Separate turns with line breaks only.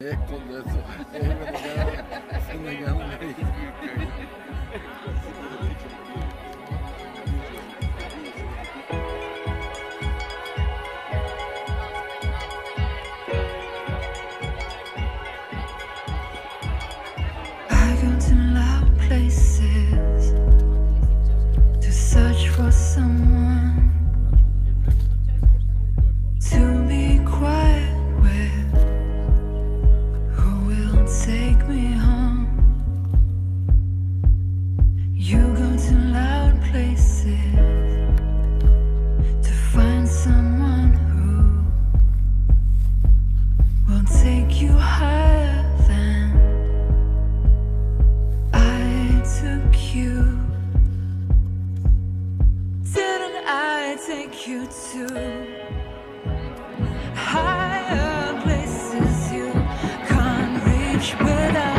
Con eso, se negaron ahí.
I go to loud places to search for someone to be quiet with, who will take me home. You go to loud places to find someone who will take you higher than I took you. Didn't I take you to higher places you can't reach without